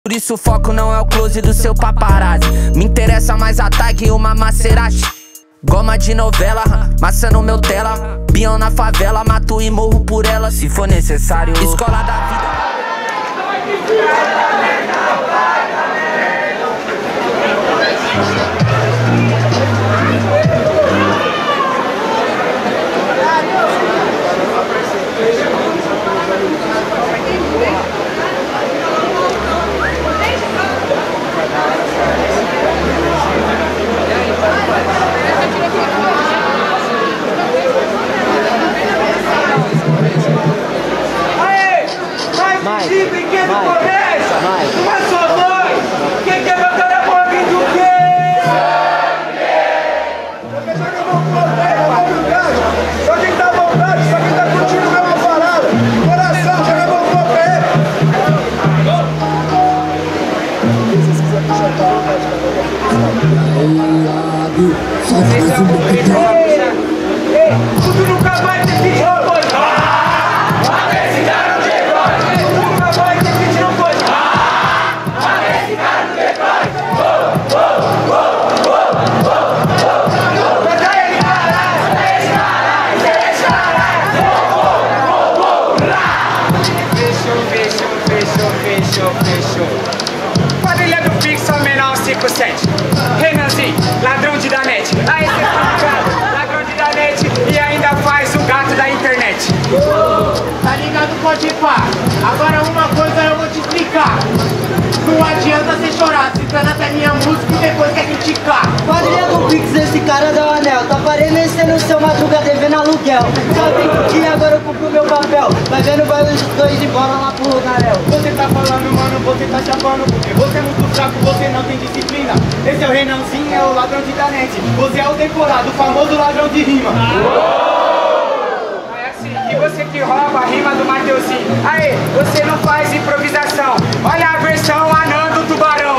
Por isso o foco não é o close do seu paparazzi. Me interessa mais a tag e uma Maserati. Goma de novela, maçã no meu tela. Peão na favela, mato e morro por ela. Se for necessário, escola da vida. Tudo nunca vai ter fit, não pode. Esse cara não decola. Tudo nunca vai ter fit, não pode. Esse cara não decola. Pega ele, caralho. Esse caralho. Fechou. Quadrilha do Pixel menor 57. Renanzinho, ladrão de Danete. Aí você tá ligado, ladrão de Danete e ainda faz o gato da internet. Tá ligado, pode ir pá. Agora uma coisa eu vou te explicar. Não adianta você chorar, citando até minha música e depois quer criticar. Quadrilha do Pix, esse cara dá o anel. Tá parecendo seu Madruga devendo aluguel. Sabe que agora eu cumpro meu papel. Vai vendo vai os dois e bola lá pro Rodarel. Você tá falando, mano, você tá chapando. Porque você é muito fraco, você não tem disciplina. Esse é o Renanzinho, é o ladrão de Danete. Você é o decorado, o famoso ladrão de rima. É assim, e você que rouba a rima do Mateuzinho. Aí, você não faz improvisação. Olha a versão anã do tubarão.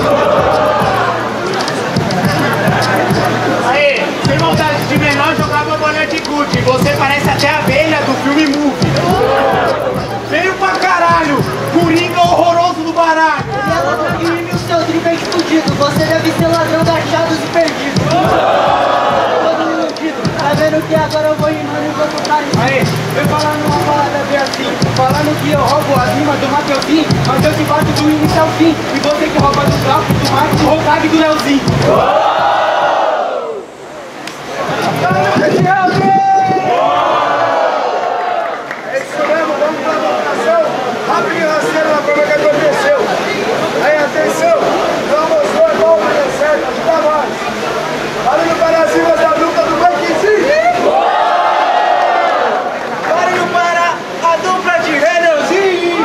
Aí, sem maldade de menor, jogava bolinha de gude. Você parece até a abelha do filme Movie. Veio pra caralho, coringa horroroso do baralho. Ele é ladrão de rima e o seu drible é explodido. Você deve ser ladrão de achados e perdidos. Todo iludido, tá vendo que agora eu vou rimando e vou tocar isso. Aí, eu falando uma parada bem assim, falando que eu roubo as rimas do Mateuzinho, mas eu te bato do início ao fim. E você que rouba do Glauco, do Marcos, do Rotag e do Leozinho. É isso mesmo, vamos pra votação. Rapidinho, rasteiro, na forma que aconteceu. Aí, atenção, não mostrou, é bom, mas é certo, ajuda nós. Barulho para cima da dupla do Banquezinho. Barulho para a dupla de Renanzinho.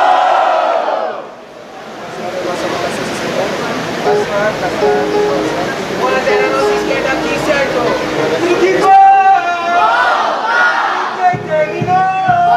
Bandeira nossa esquerda aqui, certo? E que gol! Quem terminou?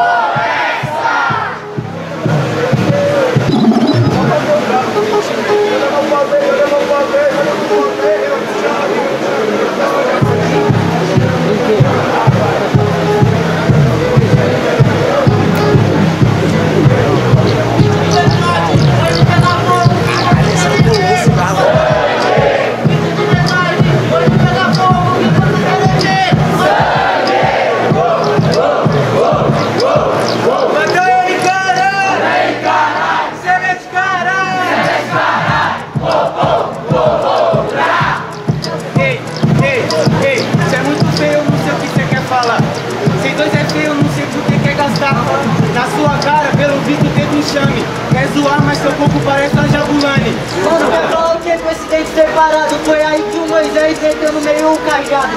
Na sua cara, pelo visto, teve enxame. Quer zoar, mas seu corpo parece uma Jabulani. Mano, quer falar o que com esse dente separado? Foi aí que o Moisés meteu no meio o cajado.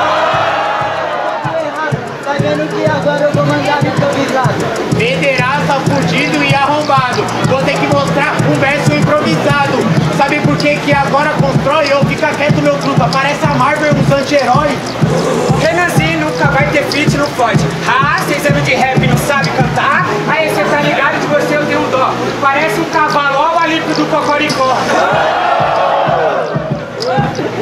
Tá vendo que agora eu vou mandar no improvisado. Pederasta, fudido e arrombado. Vou ter que mostrar um verso improvisado. Sabe por que agora constrói? Eu fica quieto, meu trupa. Parece a Marvel, uns anti-heróis. Renanzinho nunca vai ter feat no fode. Ah, 6 anos de rap não sabe cantar? Aí você tá ligado que você eu tenho dó. Parece um cavalo, ó o alípio do Cocoricó.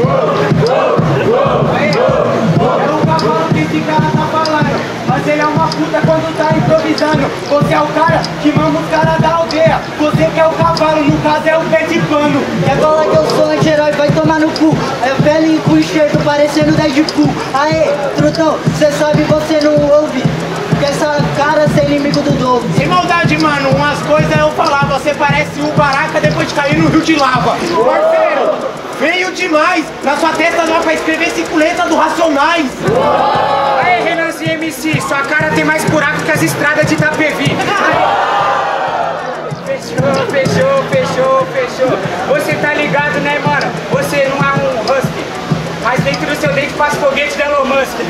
É um cavalo que esse cara tá falando. Mas ele é uma escuta quando tá improvisando. Você é o cara que mama os caras da aldeia. Você que é o cavalo, no caso é o pé de pano. Quer falar que eu sou anti-herói, vai tomar no cu. É velho com enxerto, parecendo Deadpool. Aê, trutão, cê sabe, você não ouve. Que essa cara é inimigo do Dove. Sem maldade, mano, umas coisas eu falar. Você parece o Baraka depois de cair no rio de lava. Parceiro, feio demais. Na sua testa dá pra escrever 5 letras do Racionais. Aí, Renanzinho MC, sua cara tem mais buraco que as estradas de Itapevi. Fechou. Você tá ligado, né, mano? Você não é um husky, mas dentro do seu dente passa foguete da Elon Musk.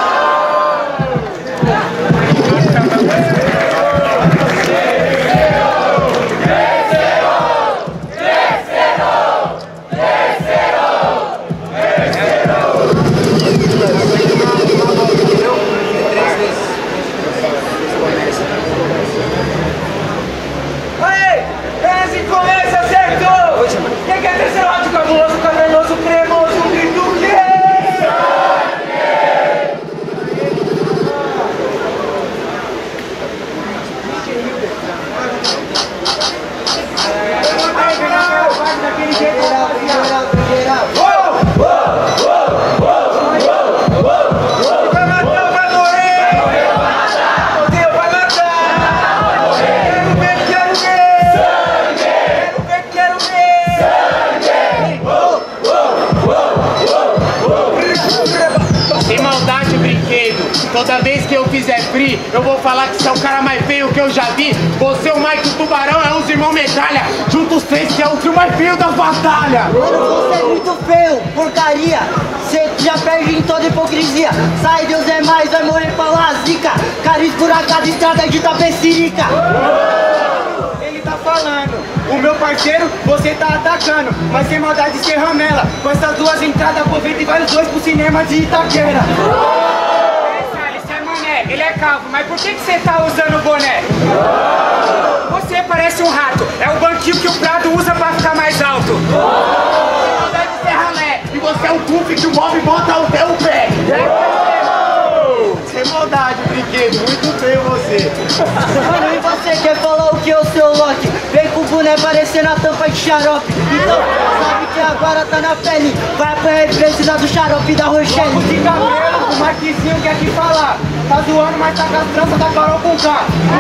Toda vez que eu fizer free, eu vou falar que você é o cara mais feio que eu já vi. Você, o Mike e o Tubarão é os irmãos medalha. Juntos os 3 que é o trio mais feio da batalha. Mano, você é muito feio, porcaria. Você já perde em toda hipocrisia. Sai, Deus é mais, vai morrer pra lá, zica. Cara esburacada, estrada de Tapecirica. Ele tá falando, o meu parceiro, você tá atacando. Mas sem maldade de ser ramela. Com essas duas entradas, aproveita e vai os dois pro cinema de Itaquera. Ele é calvo, mas por que você tá usando o boné? Você parece um rato, é o banquinho que o Prado usa pra ficar mais alto. E você é o Goofy que o Bob bota até o pé. Sem maldade, brinquedo, muito feio você. Mano, e você quer falar o que é o seu Loki? Vem com o boné parecendo a tampa de xarope. Então, sabe que agora tá na pele. Vai apanhar e precisar do xarope da Rochelle. De cabelo, o Marquisinho quer te falar. Tá zoando, mas tá com as tranças da Carol com K.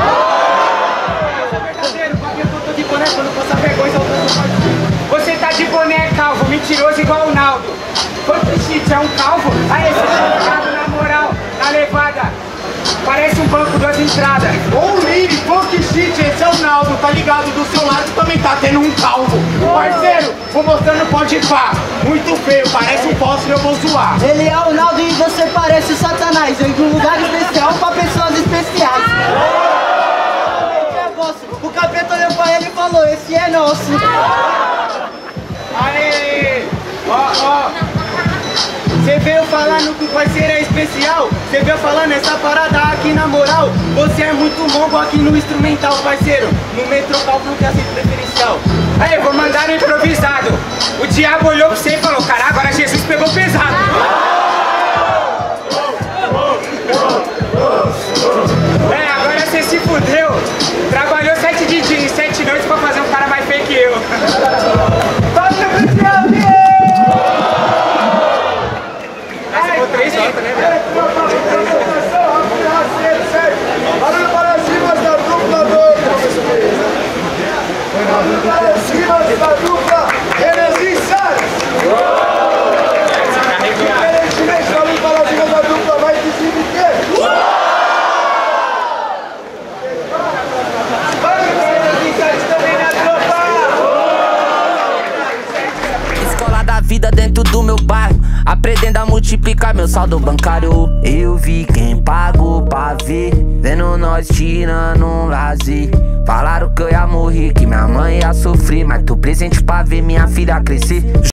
É verdadeiro, pra que eu tô de boné quando passar vergonha, você tá de boné calvo, mentiroso igual o Naldo. Quanto shit, é um calvo? Aí você tá ligado na moral, na levada. Parece um banco 2 entradas. Ô Liri, funk shit, esse é o Naldo, tá ligado? Do seu lado também tá tendo um calvo. Parceiro, vou mostrando pode pá. Muito feio, parece um fóssil, eu vou zoar. Ele é o Naldo e você parece o Satanás. Vem de um lugar especial pra pessoas especiais. O capeta olhou pra ele e falou, esse é nosso. Aê, ó. Você veio falando que o parceiro é especial. Você veio falando essa parada aqui na moral. Você é muito mongo aqui no instrumental, parceiro. No metrocal não quer ser preferencial. Aí, vou mandar no improvisado. O diabo olhou pra você e falou, cara, agora Jesus pegou pesado. Agora você se fudeu. Trabalhou 7 dias e 7 noites pra fazer um cara mais feio que eu. Barulho para cima da dupla para cima da dupla Renanzinho Salles. Diferentemente, barulho para cima da dupla vai de cima e quê? Vamos, Renanzinho Salles também na tropa. Escola da vida dentro do meu bairro, aprendendo a multiplicar meu saldo bancário. Eu vi quem pagou pra ver, vendo nós tirando um lazer. Falaram que eu ia morrer, que minha mãe ia sofrer, mas tô presente pra ver minha filha crescer.